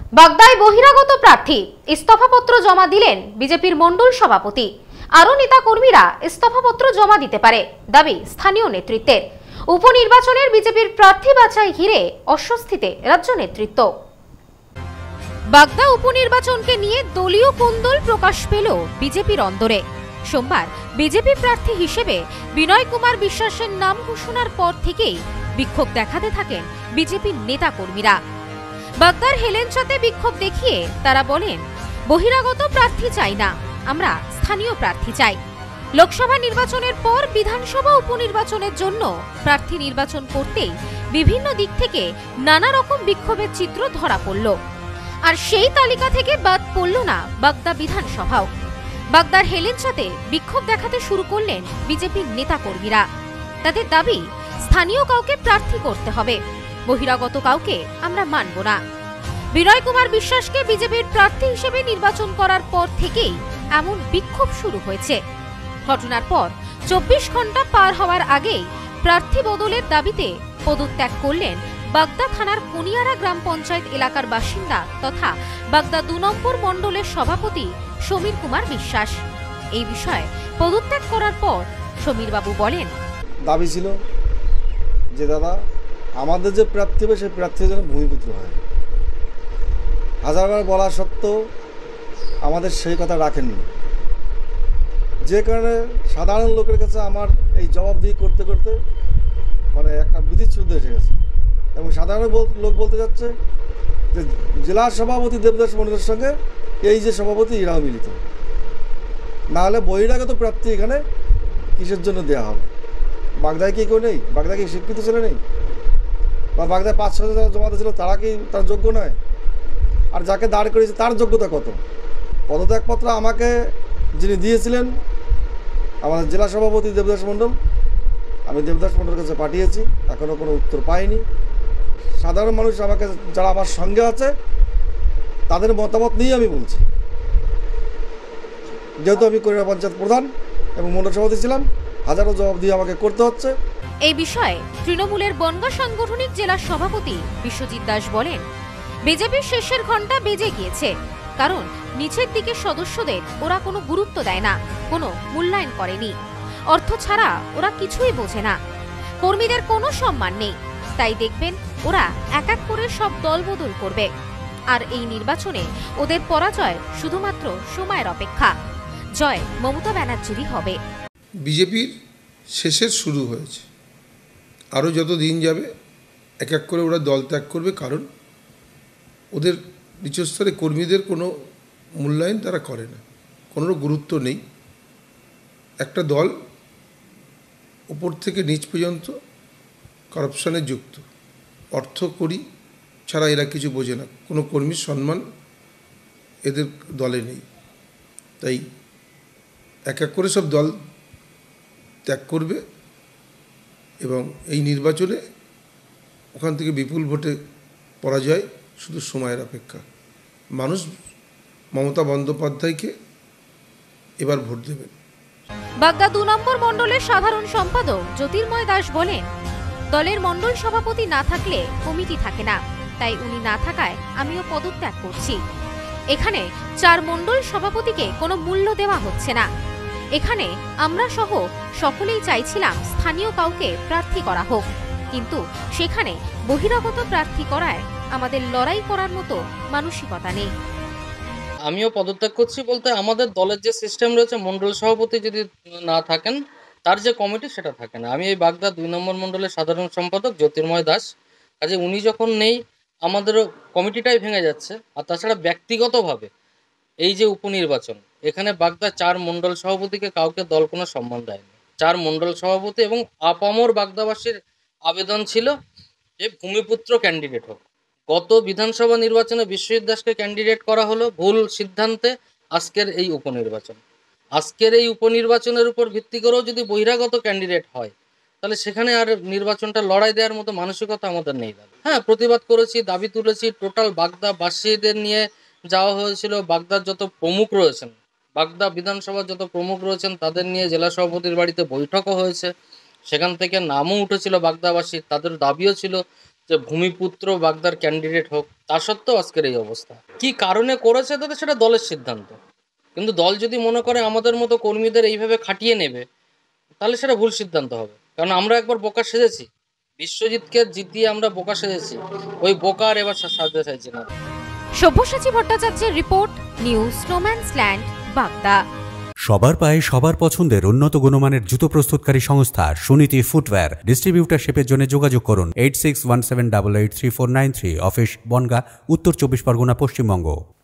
বাগদায় বহিরাগত প্রার্থী ইস্তফাপত্র জমা দিলেন বিজেপির মণ্ডল সভাপতি। আরও নেতাকর্মীরা ইস্তফাপত্র জমা দিতে পারে দাবি স্থানীয় নেতৃত্বের। উপনির্বাচনের বিজেপির প্রার্থী বাছাই ঘিরে অস্বস্তিতে রাজ্য নেতৃত্ব। বাগদা উপনির্বাচনকে নিয়ে দলীয় কোন্দল প্রকাশ পেল বিজেপির অন্দরে। সোমবার বিজেপি প্রার্থী হিসেবে বিনয় কুমার বিশ্বাসের নাম ঘোষণার পর থেকেই বিক্ষোভ দেখাতে থাকেন বিজেপির নেতাকর্মীরা। বাগদার হেলেঞ্চাতে বিক্ষোভ দেখিয়ে তারা বলেন, বহিরাগত প্রার্থী চাই না, আমরা স্থানীয় প্রার্থী চাই। লোকসভা নির্বাচনের পর বিধানসভা উপনির্বাচনের জন্য প্রার্থী নির্বাচন করতেই বিভিন্ন দিক থেকে নানা রকম বিক্ষোভের চিত্র ধরা পড়ল। আর সেই তালিকা থেকে বাদ পড়ল না বাগদা বিধানসভাও। বাগদার হেলেঞ্চাতে বিক্ষোভ দেখাতে শুরু করলেন বিজেপির নেতাকর্মীরা। তাদের দাবি, স্থানীয় কাউকে প্রার্থী করতে হবে, বহিরাগত কাউকে আমরা মানব না। বিনয় কুমার বিশ্বাসকে বিজেপির প্রার্থী হিসেবে নির্বাচন করার পর থেকেই এমন বিক্ষোভ শুরু হয়েছে। ঘটনার পর 24 ঘন্টা পার হওয়ার আগেই প্রার্থী বদলের দাবিতে পদত্যাগ করলেন বাগদা থানার কুনিয়ারা গ্রাম পঞ্চায়েত এলাকার বাসিন্দা তথা বাগদা 2 নম্বর মণ্ডলের সভাপতি সমীর কুমার বিশ্বাস। এই বিষয়ে পদত্যাগ করার পর সমীর বাবু বলেন, দাবি ছিল যে দাদা আমাদের যে প্রার্থী হবে সেই প্রার্থী যেন ভূমিপুত্র হয়। হাজারবার বলা সত্ত্বেও আমাদের সেই কথা রাখেননি, যে কারণে সাধারণ লোকের কাছে আমার এই জবাবদিহি করতে করতে মানে একটা বিধিচ্ছুদ্ধ এসে গেছে। এবং সাধারণ লোক বলতে যাচ্ছে যে জেলা সভাপতি দেবদাস মণ্ডলের সঙ্গে এই যে সভাপতি এরাও মিলিত, নাহলে বহিরাগত প্রার্থী এখানে কিসের জন্য দেওয়া হবে? বাগদায় কি কেউ নেই? বাগদায় কি শিক্ষিত ছেলে নেই? বা বাগদায় 5-6 জন জমাতে ছিল, তারা কি তার যোগ্য নয়? আর যাকে দাঁড় করিয়েছে তার যোগ্যতা কত? পদত্যাগপত্র আমাকে যিনি দিয়েছিলেন আমাদের জেলা সভাপতি দেবদাস মণ্ডল, আমি দেবদাস মণ্ডলের কাছে পাঠিয়েছি, এখনও কোনো উত্তর পাইনি। সাধারণ মানুষ আমাকে, যারা আমার সঙ্গে আছে তাদের মতামত নিয়ে আমি বলছি, যেহেতু আমি কুনিয়ারা পঞ্চায়েত প্রধান এবং মণ্ডল সভাপতি ছিলাম, হাজারো জবাব দিয়ে আমাকে করতে হচ্ছে। এই বিষয়ে তৃণমূলের বনগাঁ সাংগঠনিক জেলা সভাপতি বিশ্বজিৎ দাস বলেন, বিজেপির শেষের ঘন্টা বেজে গিয়েছে, কারণ নিচের দিকের সদস্যদের ওরা কোনো গুরুত্ব দেয় না, কোনো মূল্যায়ন করেনি। অর্থ ছাড়া ওরা কিছুই বোঝে না, কর্মীদের কোনো সম্মান নেই। তাই দেখবেন ওরা এক এক করে সব দলবদল করবে। আর এই নির্বাচনে ওদের পরাজয় শুধুমাত্র সময়ের অপেক্ষা। জয় মমতা ব্যানার্জিরই হবে। বিজেপির শেষের শুরু হয়েছে, আরও যত দিন যাবে এক এক করে ওরা দল ত্যাগ করবে, কারণ ওদের নিচস্তরে কর্মীদের কোনো মূল্যায়ন তারা করে না, কোনো গুরুত্ব নেই। একটা দল উপর থেকে নিচ পর্যন্ত কারাপশনে যুক্ত, অর্থ করি ছাড়া এরা কিছু বোঝে না, কোনো কর্মীর সম্মান এদের দলে নেই। তাই এক এক করে সব দল ত্যাগ করবে এবং এই নির্বাচনে ওখান থেকে বিপুল ভোটে পরাজয় শুধু সময়ের অপেক্ষা। মানুষ মমতা বন্দ্যোপাধ্যায়কে এবার ভোট দেবেন। বাগদা 2 নম্বর মণ্ডলের সাধারণ সম্পাদক জ্যোতির্ময় দাস বলেন, দলের মণ্ডল সভাপতি না থাকলে কমিটি থাকে না, তাই উনি না থাকায় আমিও পদত্যাগ করছি। এখানে 4 মণ্ডল সভাপতিকে কোনো মূল্য দেওয়া হচ্ছে না। এখানে আমরা সহ সকলেই চাইছিলাম স্থানীয় কাউকে প্রার্থী করা হোক, কিন্তু সেখানে বহিরাগত প্রার্থী করায় আমাদের লড়াই করার মতো মানসিকতা নেই। আমিও পদত্যাগ করছি বলতে, আমাদের দলের যে সিস্টেম রয়েছে, মণ্ডল সভাপতি যদি না থাকেন তার যে কমিটি সেটা থাকে না। আমি এই বাগদা 2 নম্বর মণ্ডলের সাধারণ সম্পাদক জ্যোতির্ময় দাস, কাজে উনি যখন নেই আমাদেরও কমিটিটাই ভেঙে যাচ্ছে। আর তাছাড়া ব্যক্তিগতভাবে এই যে উপনির্বাচন, এখানে বাগদা 4 মণ্ডল সভাপতিকে কাউকে দল কোনো সম্মান দেয়নি। 4 মণ্ডল সভাপতি এবং আপামর বাগদাবাসীর আবেদন ছিল যে ভূমিপুত্র ক্যান্ডিডেট হোক। গত বিধানসভা নির্বাচনে বিশ্বজিৎ দাসকে ক্যান্ডিডেট করা হলো ভুল সিদ্ধান্তে। আজকের এই উপনির্বাচনের উপর ভিত্তি করেও যদি বহিরাগত ক্যান্ডিডেট হয়, তাহলে সেখানে আর নির্বাচনটা লড়াই দেওয়ার মতো মানসিকতা আমাদের নেই। হ্যাঁ, প্রতিবাদ করেছি, দাবি তুলেছি, টোটাল বাগদাবাসীদের নিয়ে যাওয়া হয়েছিল। বাগদার যত প্রমুখ রয়েছেন, বাগদা বিধানসভার যত প্রমুখ রয়েছেন তাদের নিয়ে জেলা সভাপতির বাড়িতে বৈঠকও হয়েছে। সেখান থেকে নামও উঠেছিল বাগদাবাসী, তাদের দাবিও ছিল যে ভূমিপুত্র বাগদার ক্যান্ডিডেট হোক, তা সত্ত্বেও আজকের এই অবস্থা। কি কারণে করেছে তাদের সেটা দলের সিদ্ধান্ত, কিন্তু দল যদি মনে করে আমাদের মতো কর্মীদের এইভাবে খাটিয়ে নেবে তাহলে সেটা ভুল সিদ্ধান্ত হবে। কারণ আমরা একবার বোকা সেজেছি, বিশ্বজিৎকে জিতিয়ে আমরা বোকা সেজেছি, ওই বোকার এবার সাজতে চাইছি না। সব্যসাচী ভট্টাচার্যের রিপোর্ট, নিউজ স্নোম্যান্সল্যান্ড, বাগদা। সবার পায়ে সবার পছন্দের উন্নত গুণমানের জুতো প্রস্তুতকারী সংস্থা সুনীতি ফুটওয়্যার। ডিস্ট্রিবিউটারশিপের জন্য যোগাযোগ করুন 8617883493, অফিস বনগাঁ, উত্তর 24 পরগনা, পশ্চিমবঙ্গ।